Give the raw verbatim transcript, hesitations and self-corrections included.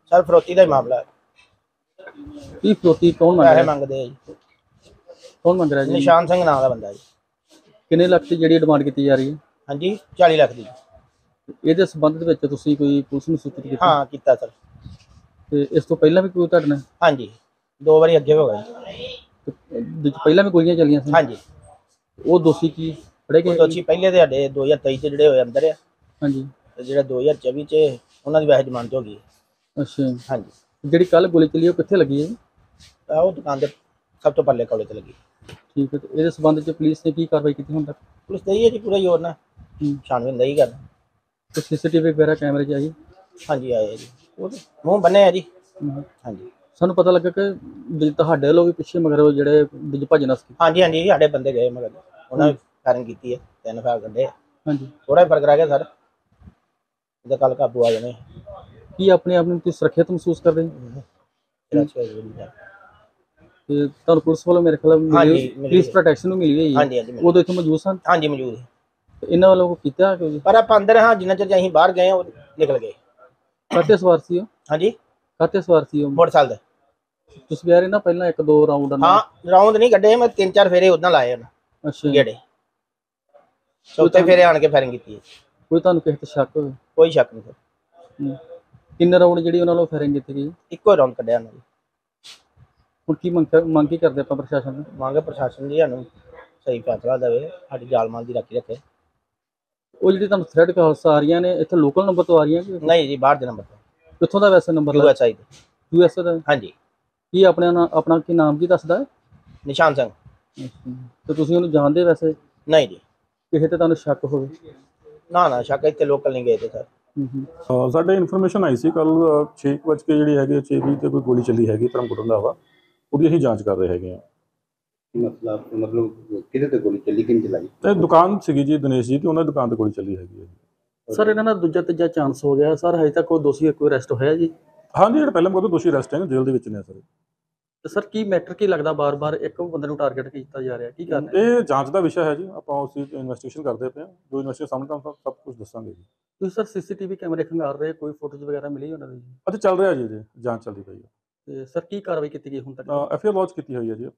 Sir फरोती का ही मामला है। की फिरौती कौन मंग पैसे रहा है? मंगते हैं जी। कौन मंग रहा है जी? निशान सिंह नाम का बंदा जी। किन्ने लख की जिहड़ी डिमांड की जा रही है? हाँ जी चाली लाख की। ਇਹਦੇ ਸੰਬੰਧ ਦੇ ਵਿੱਚ ਤੁਸੀਂ ਕੋਈ ਪੁਲਿਸ ਨੂੰ ਸੂਚਿਤ ਕੀਤਾ? हाँ किया सर। ਤੇ ਇਸ ਤੋਂ ਪਹਿਲਾਂ ਵੀ ਕੋਈ ਤੁਹਾਡੇ ਨਾਲ हाँ जी दो बारी अगे हो गए। ਵਿੱਚ ਪਹਿਲਾਂ ਵੀ ਗੋਲੀਆਂ ਚੱਲੀਆਂ ਸੀ? हाँ जी ਉਹ ਦੋਸ਼ੀ ਕੀ ਫੜੇ वो ਗਏ? दोषी पहले तो साढ़े दो हज़ार तेईस ਜਿਹੜੇ ਹੋਏ ਅੰਦਰ ਆ ਹਾਂਜੀ। ਤੇ ਜਿਹੜਾ ਦੋ ਹਜ਼ਾਰ ਚੌਵੀ ਚ ਉਹਨਾਂ ਦੀ ਵੈਸੇ ਜ਼ਮਾਨਤ ਹੋ ਗਈ। ਅੱਛਾ। ਹਾਂਜੀ ਜਿਹੜੀ ਕੱਲ ਗੋਲੀ ਚੱਲੀ ਉਹ ਕਿੱਥੇ ਲੱਗੀ ਹੈ ਜੀ? ਆਹ ਉਹ ਦੁਕਾਨ ਦੇ ਸਭ ਤੋਂ ਪਰਲੇ ਕੋਲੇ ਤੇ ਲੱਗੀ। ਠੀਕ ਹੈ, ਤੇ ਇਹਦੇ ਸੰਬੰਧ ਚ ਪੁਲਿਸ ਨੇ ਕੀ ਕਾਰਵਾਈ ਕੀਤੀ ਹੁਣ ਤੱਕ? ਪੁਲਿਸ ਤੇ ਇਹ ਹੈ ਜੀ ਪੂਰਾ ਜ਼ੋਰ ਨਾਲ ਹੂੰ। ਛਾਣਬੀਨ ਨਹੀਂ ਕਰਦਾ। ਤੇ ਸੀਸੀਟੀਵੀ ਵਗੈਰਾ ਕੈਮਰੇ ਚ ਆਈ? ਹਾਂਜੀ ਆਏ ਆ ਜੀ ਉਹ ਤੇ ਮੂੰਹ ਬੰਨੇ ਆ ਜੀ। ਹੂੰ। ਹਾਂਜੀ ਸਾਨੂੰ ਪਤਾ ਲੱਗਾ ਕਿ ਵੀ ਤੁਹਾਡੇ ਲੋਕ ਵੀ ਪਿੱਛੇ ਮਗਰ ਉਹ ਜਿਹੜੇ ਵਿੱਚ ਭੱਜ ਨਸ ਗਏ। ਹਾਂਜੀ ਹਾਂਜੀ ਸਾਡੇ ਬੰਦੇ ਗਏ ਮਗਰ ਉਹਨਾਂ ਨੇ ਫਾਇਰਿੰਗ ਕੀਤੀ ਹੈ ਤਿੰਨ ਫਾਇਰ ਕੱਢੇ। ਹਾਂਜੀ। ਥੋੜਾ ਜਿਹਾ ਫਰਕ ਰਹਿ ਗਿਆ ਸਰ ਇਹਦਾ ਕੱਲ ਕਾਬੂ ਆ ਜਾਣੇ। ਕੀ ਆਪਣੇ ਆਪ ਨੂੰ ਤੁਸੀਂ ਸੁਰੱਖਿਅਤ ਮਹਿਸੂਸ ਕਰਦੇ ਹੋ? ਜਿਹੜਾ ਅੱਛਾ ਜੀ। ਤੇ ਤੁਹਾਨੂੰ ਪੁਲਿਸ ਵੱਲੋਂ ਮੇਰੇ ਖਿਆਲ ਹਾਂਜੀ, ਮਿਲੀ ਮਿਲੀ ਪੁਲਿਸ ਹੈ। ਪ੍ਰੋਟੈਕਸ਼ਨ ਨੂੰ ਮਿਲੀ ਹੋਈ ਹੈ? ਹਾਂਜੀ ਹਾਂਜੀ ਮਿਲੀ। ਉਦੋਂ ਇੱਥੇ ਮੌਜੂਦ ਸਨ? ਹਾਂਜੀ ਮੌਜੂਦ ਹੈ। ਤੇ ਇਹਨਾਂ ਵੱਲੋਂ ਕੋਈ ਕੀਤਾ ਕਿ ਪਰ ਆਪਾਂ ਅੰਦਰ ਹਾਂ ਜਿੰਨਾ ਚਿਰ ਅਸੀਂ ਬਾਹਰ ਗਏ ਉਹ ਨਿਕਲ ਗਏ। ਕਾਹਤੇ ਸਵਾਰ ਸੀ ਉਹ? ਹਾਂਜੀ ਕਾਹਤੇ ਸਵਾਰ ਸੀ ਉਹ? ਮੋਟਰਸਾਈਕਲ ਤੇ। ਤੁਸੀਂ ਕਹਿ ਰਹੇ ਨਾ ਪਹਿਲਾਂ ਇੱਕ ਦੋ ਰਾਉਂਡ ਹਾਂ ਰਾਉਂਡ ਨਹੀਂ ਕੱਢੇ ਮੈਂ ਤਿੰਨ ਚਾਰ ਫੇਰੇ ਉਦਾਂ ਲਾਏ ਉਹਨਾਂ ਅੱਛਾ। ਗੇੜੇ ਚੌਥੇ ਫੇਰੇ ਆਣ ਕੇ ਫਾਇਰਿੰਗ ਕੀਤੀ ਹੈ। ਕੋਈ ਤੁਹਾਨੂੰ ਕਿਸੇ ਤੇ ਸ਼ੱਕ ਹੋਵੇ? ਕੋਈ ਸ਼ੱਕ ਨਹੀਂ ਸਰ। ਹੂੰ। ਕਿੰਨੇ ਰਾਉਂਡ ਜਿਹੜੀ ਉਹਨਾਂ ਵੱਲੋਂ ਫਾਇਰਿੰਗ ਕੀਤੀ ਗਈ? ਇੱਕੋ ਰਾਉਂਡ ਕੱਢਿਆ ਉਹਨਾਂ ਨੇ। ਹੁਣ ਕੀ ਮੰਗ ਕਰ- ਮੰਗ ਕੀ ਕਰਦੇ ਆਪਾਂ ਪ੍ਰਸ਼ਾਸਨ ਨੂੰ? ਮੰਗ ਪ੍ਰਸ਼ਾਸਨ ਜੀ ਸਾਨੂੰ ਸਹੀ ਫੈਸਲਾ ਦੇਵੇ ਸਾਡੀ ਜਾਨ ਮਾਲ ਦੀ ਰਾਖੀ ਰੱਖੇ। ਉਹ ਜਿਹੜੀ ਤੁਹਾਨੂੰ ਥ੍ਰੈਡ ਕਾਲਸ ਆ ਰਹੀਆਂ ਨੇ ਇੱਥੇ ਲੋਕਲ ਨੰਬਰ ਤੋਂ ਆ ਰਹੀਆਂ ਕਿ ਨਹੀਂ ਜੀ ਬਾਹਰ ਦੇ ਨੰਬਰ ਤੋਂ ਕਿੱਥੋਂ ਦਾ ਵੈਸੇ ਨੰਬਰ ਯੂ ਐਸ ਆਈ ਦੇ। ਯੂ ਐਸ ਏ ਦਾ? ਹਾਂਜੀ ਕੀ ਆਪਣੇ ਨਾ ਆਪਣਾ ਕੀ ਨਾਮ ਕੀ ਦੱਸਦਾ ਹੈ? ਨਿਸ਼ਾਨ ਸਿੰਘ। ਅੱਛਾ। ਤੇ ਤੁਸੀਂ ਉਹਨੂੰ ਜਾਣਦੇ ਵੈਸੇ? ਨਹੀਂ ਜੀ ਕਿਸੇ ਤੇ ਤੁਹਾਨੂੰ ਸ਼ੱਕ ਹੋਵੇ? ਨਾ ਨਾ ਸ਼ੱਕ ਇੱਥੇ ਲੋਕਲ ਨਹੀਂ ਗਏ ਤੇ ਸਰ। ਹੂੰ ਹੂੰ। ਅ, ਸਾਡੇ ਇਨਫੋਰਮੇਸ਼ਨ ਆਈ ਸੀ ਕੱਲ ਛੇ ਕੁ ਵੱਜ ਕੇ ਜਿਹੜੀ ਹੈਗੀ ਛੇ ਵੀਹ ਤੇ ਕੋਈ ਗੋਲੀ ਚੱਲੀ ਹੈਗੀ ਧਰਮਕੋਟ ਰੰਧਾਵਾ, ਉਹਦੀ ਅਸੀਂ ਜਾਂਚ ਕਰ ਰਹੇ ਹੈਗੇ ਹਾਂ। ਮਤਲਬ ਮਤਲਬ ਕਿਹਦੇ ਤੇ ਗੋਲੀ ਚੱਲੀ, ਕਿੰਨ ਚਲਾਈ? ਤੇ ਦੁਕਾਨ ਸੀਗੀ ਜੀ ਦਿਨੇਸ਼ ਜੀ ਤੇ ਉਹਨਾਂ ਦੀ ਦੁਕਾਨ ਤੇ ਗੋਲੀ ਚੱਲੀ ਹੈਗੀ ਹੈ। ਸਰ ਇਹਨਾਂ ਦਾ ਦੂਜਾ ਤੀਜਾ ਚਾਂਸ ਹੋ ਗਿਆ ਸਰ, ਹਜੇ ਤੱਕ ਕੋਈ ਦੋਸ਼ੀ ਕੋਈ ਅਰੈਸਟ ਹੋਇਆ ਜੀ? ਹਾਂਜੀ ਜਿਹੜਾ ਪਹਿਲਾਂ ਮਗਰ ਦੋਸ਼ੀ ਅਰੈਸਟ ਹੈ ਜੇਲ੍ਹ ਦੇ ਵਿੱਚ ਨੇ ਸਰ। ਤੇ ਸਰ ਕੀ ਮੈਟਰ ਕੀ ਲੱਗਦਾ ਬਾਰ-ਬਾਰ ਇੱਕ ਬੰਦੇ ਨੂੰ ਟਾਰਗੇਟ ਕੀਤਾ ਜਾ ਰਿਹਾ, ਕੀ ਕਰਨਾ? ਇਹ ਜਾਂਚ ਦਾ ਵਿਸ਼ਾ ਹੈ ਜੀ, ਆਪਾਂ ਉਸ ਦੀ ਇਨਵੈਸਟੀਗੇਸ਼ਨ ਕਰਦੇ ਪਏ ਹਾਂ। ਜੋ ਇਨਵੈਸਟੀਗੇਸ਼ਨ ਸਾਹਮਣੇ ਤੁਹਾਨੂੰ ਸਭ ਕੁਝ ਦੱਸਾਂਗੇ ਜੀ। ਤੁਸੀਂ ਸਰ ਸੀਸੀਟੀਵੀ ਕੈਮਰੇ ਖੰਗਾਰ ਰਹੇ, ਕੋਈ ਫੋਟੋਜ਼ ਵਗੈਰਾ ਮਿਲੀ ਉਹਨਾਂ ਦੀ? ਅਤੇ ਚੱਲ ਰਿਹਾ ਜੀ ਜੀ ਜਾਂਚ ਚੱਲਦੀ ਪਈ ਹੈ। ਤੇ ਸਰ ਕੀ ਕਾਰਵਾਈ ਕੀਤੀ ਗਈ ਹੁਣ ਤੱਕ? ਐਫ ਆਈ ਆਰ ਲੌਂਚ ਕੀਤੀ ਹੋਈ ਹੈ ਜੀ।